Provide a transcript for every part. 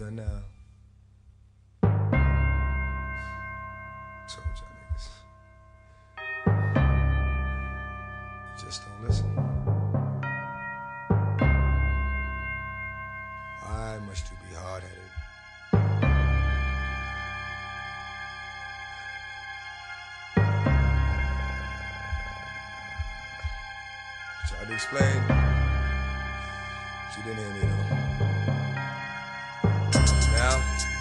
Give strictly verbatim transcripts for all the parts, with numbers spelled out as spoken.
done now. Told y'all niggas. Just don't listen. Why must you be hard-headed? Tried to explain, but you didn't hear me though. Now,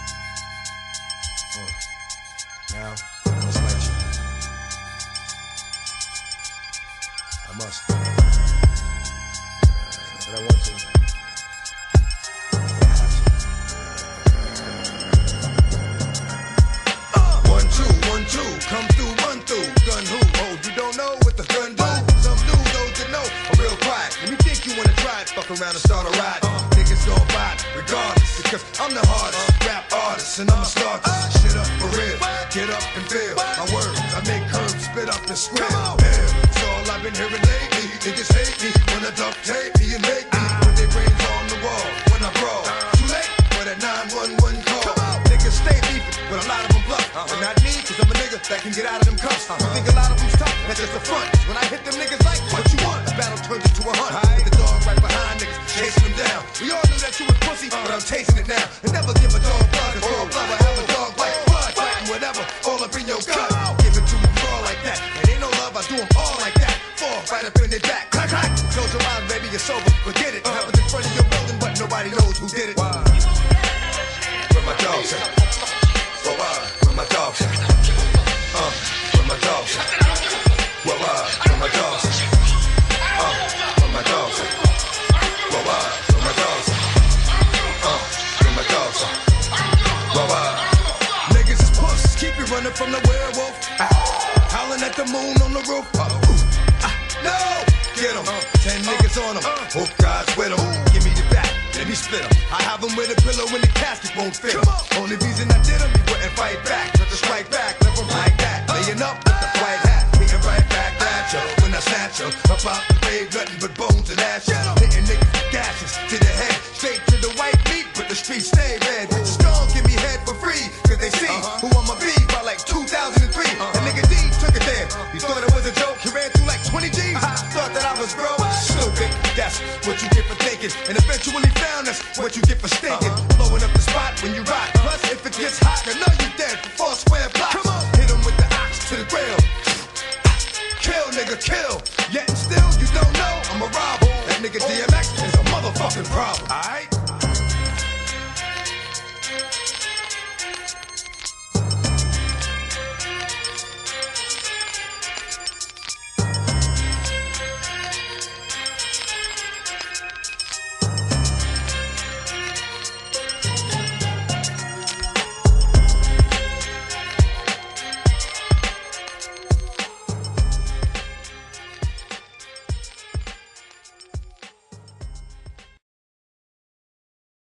uh, now, I must let you. I must. Uh, but I want to. I have to. Uh, one, two, one, two, come through, run through. Gun who? Oh, you don't know what the gun do? Some do, those that know are real quiet. When you think you wanna try it, fuck around and start a ride. Uh, niggas gon' buy it, regardless. Because I'm the hardest rap artist, and I'ma start this shit up for real. Get up and feel my words. I make herbs spit up and squeal. That's all I've been hearing lately. Niggas hate me when I duct tape me and make me put their brains on the wall when I brawl. Too late for that nine one one call. Niggas stay beefing, but a lot of them bluff. But not me, cause I'm a nigga that can get out of them cuffs. You think a lot of them's tough? That's just a front. When I hit them niggas like, what you want? A battle turns into a hunt. With the dog right behind niggas, chasing them down. We all knew that you was pussy, but I'm tasting it now. And never give a dog blood, cause dog blood will have a dog like blood. Fighting whatever, all up in your gut. Give it to them raw like that. And ain't no love, I do them all like that. Fall right up in their back. Clack, clack. Close your eyes, baby, you're sober. Forget it. Happens in front of your building, but nobody knows who did it. Where my dogs at? Where where my dogs at? Uh, where my dogs at? Where where my dogs at? Uh, where my dogs at? Where where my dogs at? Uh, where my dogs at? Where where? Niggas is puss, keep you running from the werewolf. Ah, howling at the moon on the roof. Uh, ooh, ah, no, get 'em. Uh, ten niggas on 'em. Hope God's with 'em. Give me the bat. Let me split 'em. I have 'em with a pillow when the casket won't fit 'em. Only reason I did 'em, you wouldn't fight back. Just to strike back, live 'em like that. Laying up with the white hat, hitting right back at ya. When I snatch 'em, up out the grave, nothing but bones and ashes. Hitting niggas with gashes to the head, straight to the white meat, but the streets stay red. Bitches gon' give me head for free, cause they see who I'ma be by like two thousand three. And nigga D took it there. He thought it was a joke, he ran through like twenty G's. Thought that I was broke. Stupid, that's what you get for thinking. And eventually found that's what you get for stinking. Blowing up the spot when you rock. Plus, if it gets hot, I know you dead for four square blocks. Come on, hit 'em with the ox to the grill. Kill, nigga, kill. Yet and still, you don't know I'm a robber. That nigga D M X is a motherfucking problem. Alright?